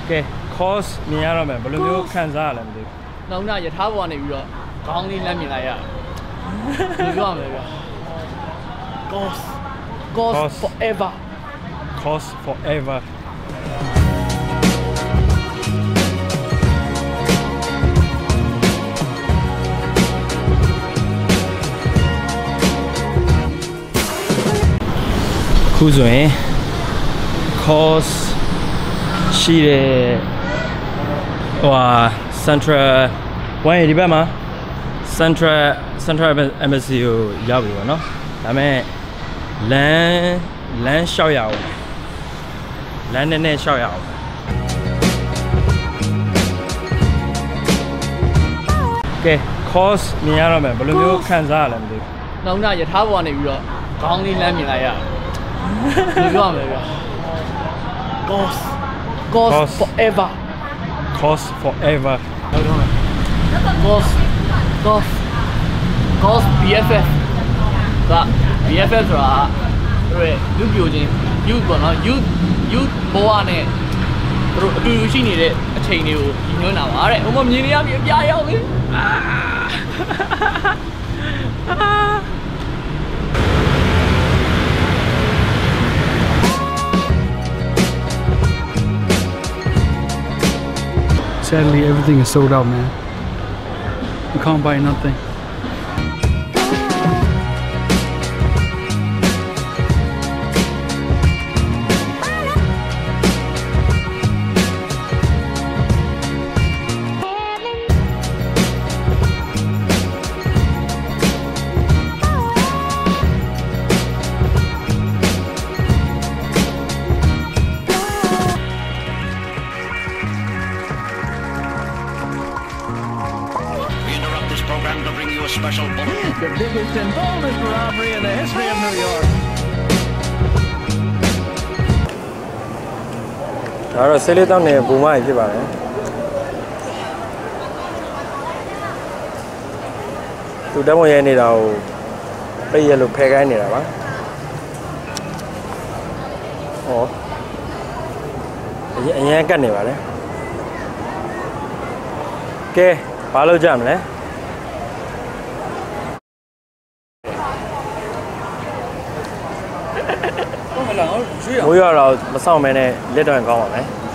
Okay, kaws မြင်ရတော့မယ်ဘယ်လိုမျိုးခံစားရလဲမသိဘူးနောက်နောက်ရထားပေါ်ကနေပြီးတော့ခေါင်းလေးလမ်းမြင်လိုက်ရဒီပြောရမယ်ဗျ kaws forever kaws forever ခုဆိုရင် kaws ရှိတဲ့ဟို central ဝိုင်းဒီဘက်မှာ central embassy ကိုရောက်ပြီပေါ့နော်ဒါပေမဲ့လမ်းလျှောက်ရအောင်လမ်းနဲ့လျှောက်ရအောင်ကဲ kaws မြင်ရတော့မယ်ဘယ်လိုမျိုးခံစားရလဲမသိဘူးနောက်နောက်ရထားပေါ်ကနေပြီးတော့ခေါင်းလေးလမ်းမြင်လိုက်ရဒီပြောရမယ်ဗျ kaws forever kaws forever ဟုတ်တော့မယ် kaws BFF ဒါ BFF ဆိုတာလူပြိုချင်း youth ပေါ့နော် youth ဘောကနေသူတို့အတူတူရှိနေတဲ့အချိန်တွေကိုညွှန်းတာပါတဲ့ဟိုမှာမြင်နေရပြီအပြာရောက်လေ Sadly, everything is sold out, man. You can't buy nothing. Special bulletin. The biggest and boldest robbery in the history of New York. ဒါတော့ဆေးလေးတောင်းနေပုံမှန်ဖြစ်ပါတယ်သူတက်ဝင်ရဲနေတာကိုပိတ်ရလို့ဖယ်ခိုင်းနေတာပါဟောအရင်ကတ်နေပါလေကဲဘာလုပ်ကြမလဲမိုးရွာတော့မဆောင်မဲနဲ့လက်တော့ကောင်းပါမယ်